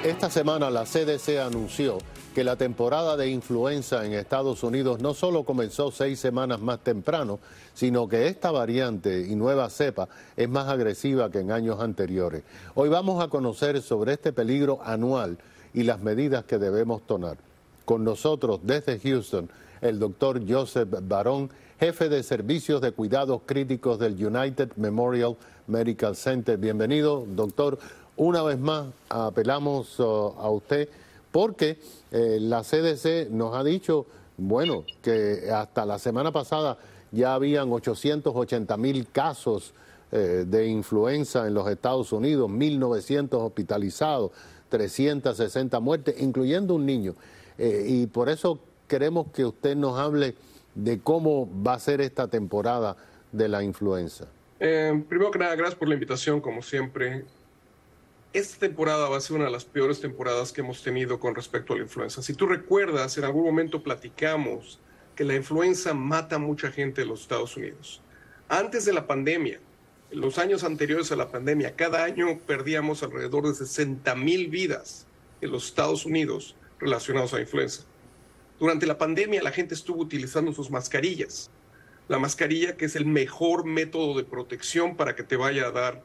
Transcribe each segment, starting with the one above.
Esta semana la CDC anunció que la temporada de influenza en Estados Unidos no solo comenzó 6 semanas más temprano, sino que esta variante y nueva cepa es más agresiva que en años anteriores. Hoy vamos a conocer sobre este peligro anual y las medidas que debemos tomar. Con nosotros desde Houston, el doctor Joseph Barón, jefe de servicios de cuidados críticos del United Memorial Medical Center. Bienvenido, doctor. Una vez más apelamos a usted porque la CDC nos ha dicho, bueno, que hasta la semana pasada ya habían 880,000 casos de influenza en los Estados Unidos, 1.900 hospitalizados, 360 muertes, incluyendo un niño. Y por eso queremos que usted nos hable de cómo va a ser esta temporada de la influenza. Primero que nada, gracias por la invitación, como siempre. Esta temporada va a ser una de las peores temporadas que hemos tenido con respecto a la influenza. Si tú recuerdas, en algún momento platicamos que la influenza mata a mucha gente en los Estados Unidos. Antes de la pandemia, en los años anteriores a la pandemia, cada año perdíamos alrededor de 60,000 vidas en los Estados Unidos relacionados a la influenza. Durante la pandemia, la gente estuvo utilizando sus mascarillas. La mascarilla, que es el mejor método de protección para que te vaya a dar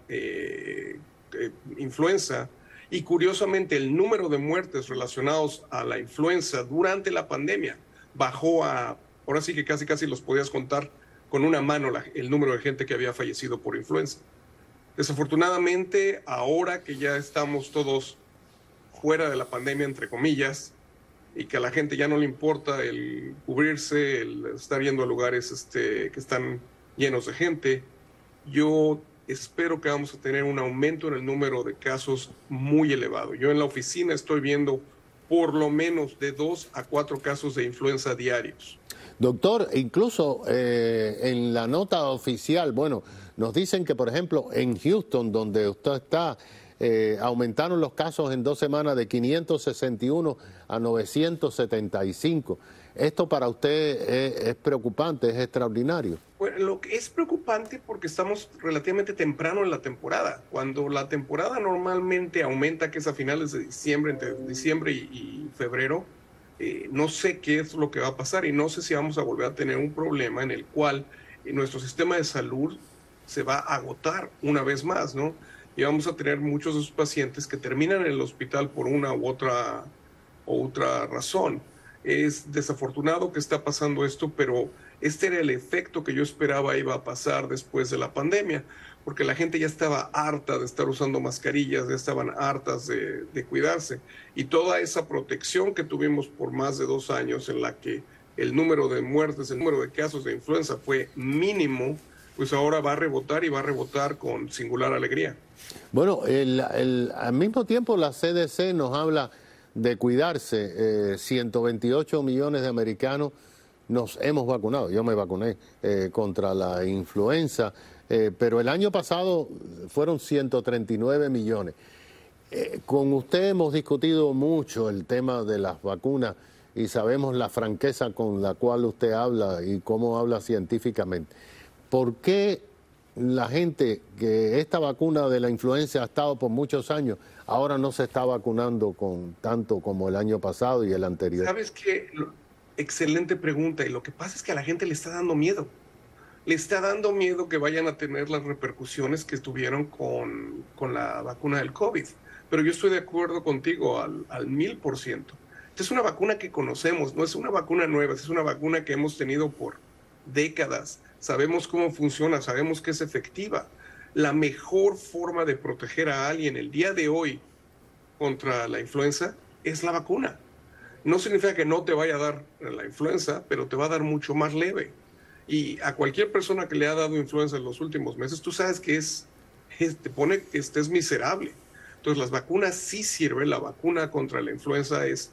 influenza, y curiosamente el número de muertes relacionados a la influenza durante la pandemia bajó a, ahora sí que casi los podías contar con una mano el número de gente que había fallecido por influenza. Desafortunadamente, ahora que ya estamos todos fuera de la pandemia, entre comillas, y que a la gente ya no le importa el cubrirse, el estar yendo a lugares que están llenos de gente, yo espero que vamos a tener un aumento en el número de casos muy elevado. Yo en la oficina estoy viendo por lo menos de 2 a 4 casos de influenza diarios. Doctor, incluso en la nota oficial, bueno, nos dicen que, por ejemplo, en Houston, donde usted está, aumentaron los casos en 2 semanas de 561 a 975. ¿Esto para usted es preocupante, es extraordinario? Bueno, lo que es preocupante porque estamos relativamente temprano en la temporada. Cuando la temporada normalmente aumenta, que es a finales de diciembre, entre diciembre y febrero, no sé qué es lo que va a pasar y no sé si vamos a volver a tener un problema en el cual nuestro sistema de salud se va a agotar una vez más, ¿no? Y vamos a tener muchos de esos pacientes que terminan en el hospital por una u otra razón. Es desafortunado que está pasando esto, pero este era el efecto que yo esperaba iba a pasar después de la pandemia, porque la gente ya estaba harta de estar usando mascarillas, ya estaban hartas de cuidarse. Y toda esa protección que tuvimos por más de 2 años, en la que el número de muertes, el número de casos de influenza fue mínimo, pues ahora va a rebotar y va a rebotar con singular alegría. Bueno, al mismo tiempo la CDC nos habla de cuidarse. 128 millones de americanos nos hemos vacunado. Yo me vacuné contra la influenza, pero el año pasado fueron 139 millones. Con usted hemos discutido mucho el tema de las vacunas y sabemos la franqueza con la cual usted habla y cómo habla científicamente. ¿Por qué la gente que esta vacuna de la influenza ha estado por muchos años, ahora no se está vacunando con tanto como el año pasado y el anterior? ¿Sabes qué? Excelente pregunta. Y lo que pasa es que a la gente le está dando miedo. Le está dando miedo que vayan a tener las repercusiones que tuvieron con la vacuna del COVID. Pero yo estoy de acuerdo contigo al 1000%. Esta es una vacuna que conocemos, no es una vacuna nueva, es una vacuna que hemos tenido por décadas. Sabemos cómo funciona, sabemos que es efectiva. La mejor forma de proteger a alguien el día de hoy contra la influenza es la vacuna. No significa que no te vaya a dar la influenza, pero te va a dar mucho más leve. Y a cualquier persona que le ha dado influenza en los últimos meses, tú sabes que te pone que estés miserable. Entonces las vacunas sí sirven, la vacuna contra la influenza es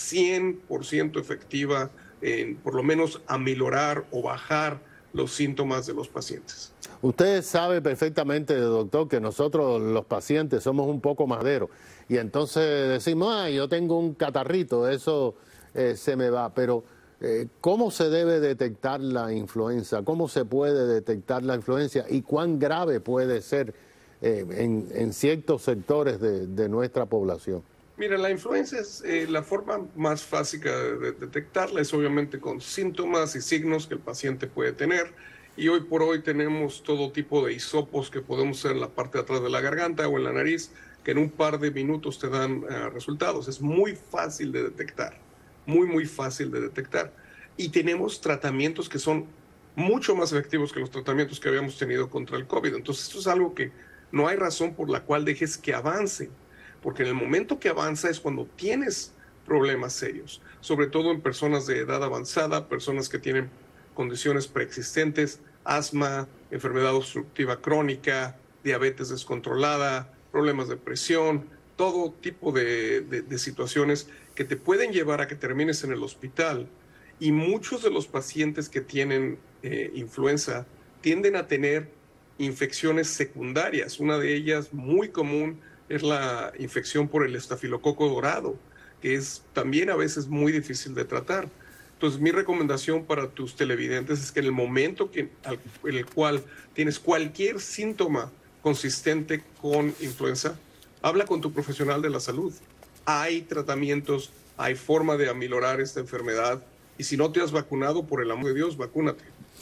100% efectiva en por lo menos aminorar o bajar los síntomas de los pacientes. Usted sabe perfectamente, doctor, que nosotros los pacientes somos un poco maderos y entonces decimos, yo tengo un catarrito, eso se me va, pero ¿cómo se debe detectar la influenza? ¿Cómo se puede detectar la influenza y cuán grave puede ser en ciertos sectores de nuestra población? Mira, la influenza es la forma más fácil de detectarla, es obviamente con síntomas y signos que el paciente puede tener. Y hoy por hoy tenemos todo tipo de hisopos que podemos hacer en la parte de atrás de la garganta o en la nariz, que en un par de minutos te dan resultados. Es muy fácil de detectar, muy fácil de detectar. Y tenemos tratamientos que son mucho más efectivos que los tratamientos que habíamos tenido contra el COVID. Entonces, esto es algo que no hay razón por la cual dejes que avance, porque en el momento que avanza es cuando tienes problemas serios, sobre todo en personas de edad avanzada, personas que tienen condiciones preexistentes, asma, enfermedad obstructiva crónica, diabetes descontrolada, problemas de presión, todo tipo de situaciones que te pueden llevar a que termines en el hospital. Y muchos de los pacientes que tienen influenza tienden a tener infecciones secundarias. Una de ellas muy común es la infección por el estafilococo dorado, que es también a veces muy difícil de tratar. Entonces, mi recomendación para tus televidentes es que en el momento en el cual tienes cualquier síntoma consistente con influenza, habla con tu profesional de la salud. Hay tratamientos, hay forma de aminorar esta enfermedad, y si no te has vacunado, por el amor de Dios, vacúnate.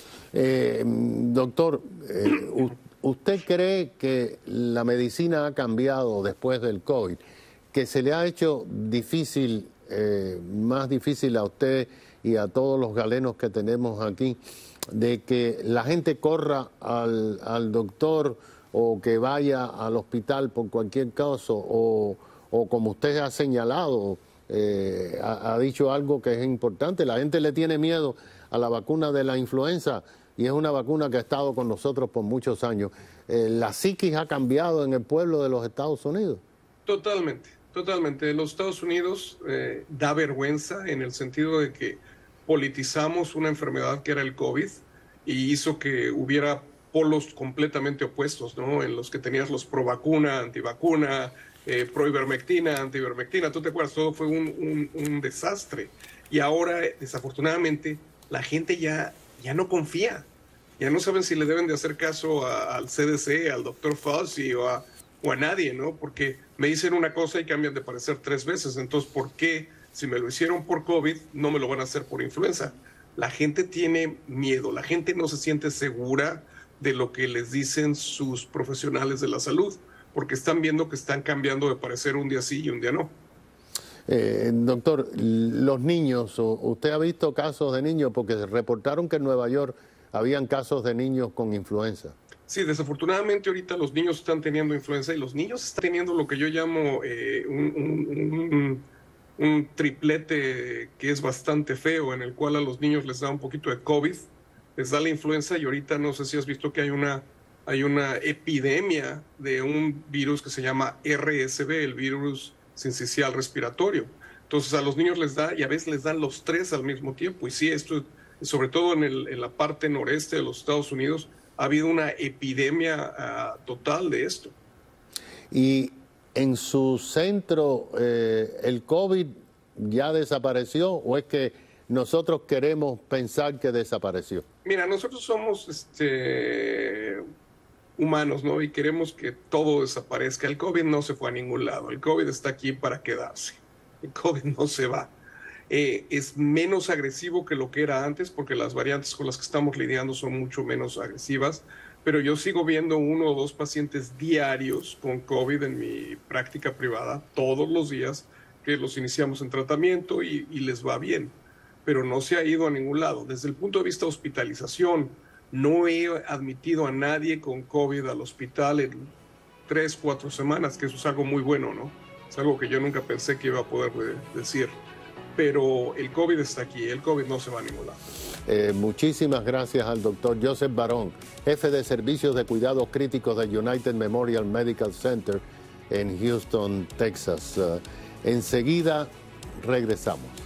Doctor, ¿usted cree que la medicina ha cambiado después del COVID? ¿Que se le ha hecho difícil, más difícil a usted y a todos los galenos que tenemos aquí, de que la gente corra al doctor o que vaya al hospital por cualquier caso, o como usted ha señalado, ha dicho algo que es importante, la gente le tiene miedo a la vacuna de la influenza y es una vacuna que ha estado con nosotros por muchos años? ¿La psiquis ha cambiado en el pueblo de los Estados Unidos? Totalmente, totalmente. Los Estados Unidos da vergüenza en el sentido de que politizamos una enfermedad que era el COVID y hizo que hubiera polos completamente opuestos, ¿no? En los que tenías los pro vacuna, antivacuna, pro ivermectina, antiivermectina. ¿Tú te acuerdas? Todo fue un desastre. Y ahora, desafortunadamente, la gente ya no confía. Ya no saben si le deben de hacer caso al CDC, al doctor Fauci o a nadie, ¿no? Porque me dicen una cosa y cambian de parecer 3 veces. Entonces, ¿por qué si me lo hicieron por COVID no me lo van a hacer por influenza? La gente tiene miedo, la gente no se siente segura de lo que les dicen sus profesionales de la salud, porque están viendo que están cambiando de parecer un día sí y un día no. Doctor, los niños, ¿usted ha visto casos de niños? Porque se reportaron que en Nueva York habían casos de niños con influenza. Sí, desafortunadamente ahorita los niños están teniendo influenza y los niños están teniendo lo que yo llamo un triplete que es bastante feo, en el cual a los niños les da un poquito de COVID, les da la influenza, y ahorita no sé si has visto que hay una epidemia de un virus que se llama RSV, el virus sincicial respiratorio. Entonces a los niños les da, y a veces les dan los 3 al mismo tiempo. Y sí, esto, sobre todo en la parte noreste de los Estados Unidos, ha habido una epidemia total de esto. Y en su centro, ¿el COVID ya desapareció o es que nosotros queremos pensar que desapareció? Mira, nosotros somos humanos, ¿no? Y queremos que todo desaparezca. El COVID no se fue a ningún lado. El COVID está aquí para quedarse. El COVID no se va. Es menos agresivo que lo que era antes, porque las variantes con las que estamos lidiando son mucho menos agresivas, pero yo sigo viendo 1 o 2 pacientes diarios con COVID en mi práctica privada, todos los días, que los iniciamos en tratamiento y les va bien, pero no se ha ido a ningún lado. Desde el punto de vista de hospitalización, no he admitido a nadie con COVID al hospital en 3, 4 semanas, que eso es algo muy bueno, ¿no? Es algo que yo nunca pensé que iba a poder decir. Pero el COVID está aquí, el COVID no se va a ningún lado. Muchísimas gracias al doctor Joseph Barón, jefe de servicios de cuidados críticos de United Memorial Medical Center en Houston, Texas. Enseguida regresamos.